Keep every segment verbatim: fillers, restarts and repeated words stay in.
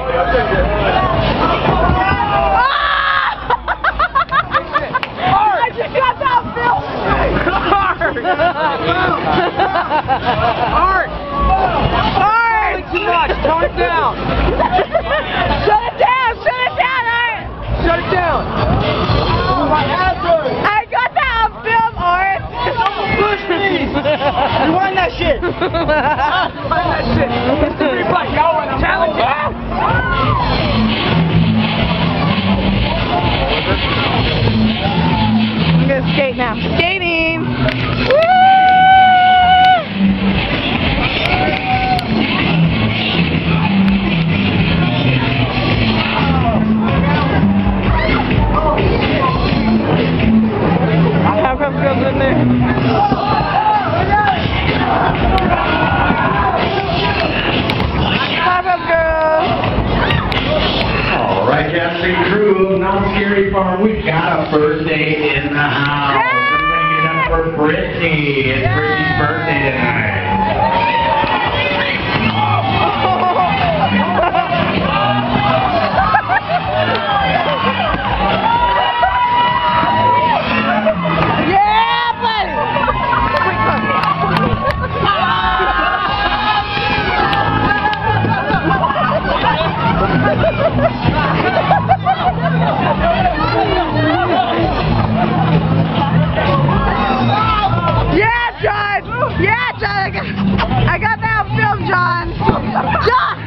I just got that film! Art! Art! Too much! Tone it down! Shut it down! Shut it down, Art! Shut it down! I got that on film, Art! Push me! Rewind that shit! Rewind that shit! History by going! I'm telling you! I'm gonna skate now. Skating! Woo! Powerpuff Girls in there. Powerpuff Girls. All right, cast and crew of Not Scary Farm, we got a birthday in the house. Everybody get up for Brittany. It's Brittany's birthday tonight. Yeah, John! Yeah, John! I got, I got that on film, John! John!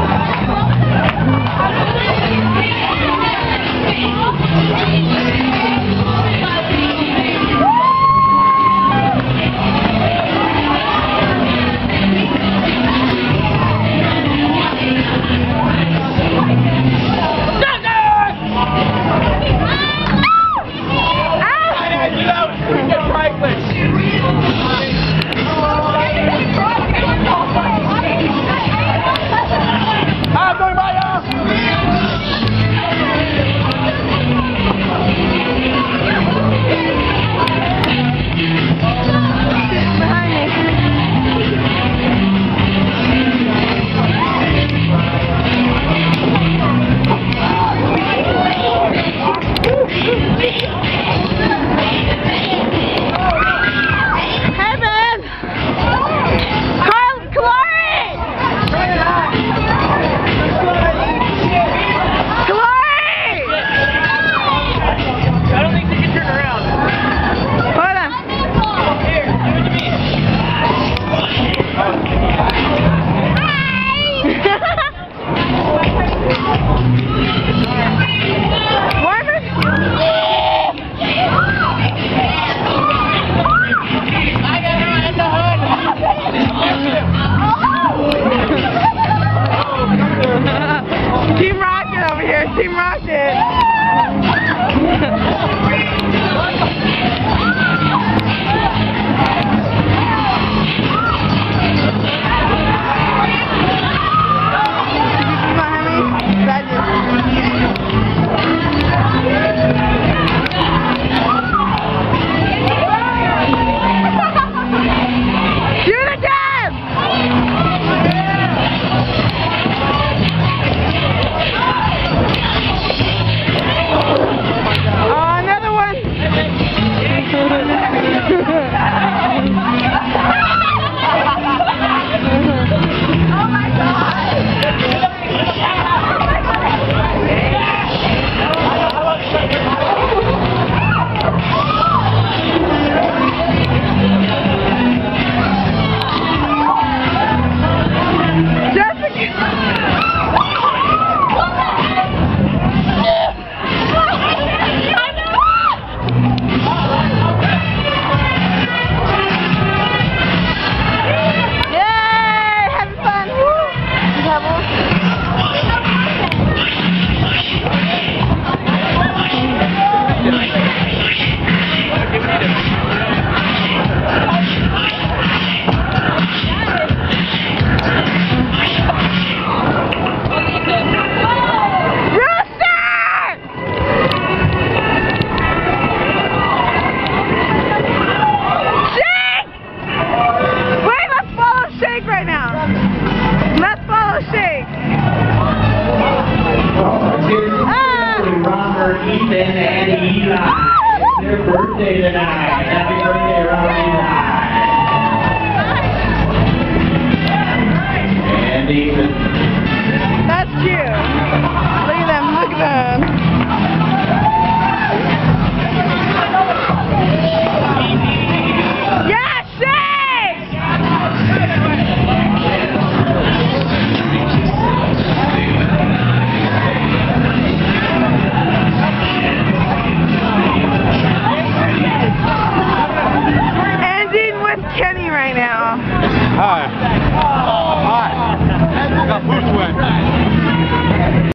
Team Rocket over here, Team Rocket! Oh, another one! birthday tonight. Happy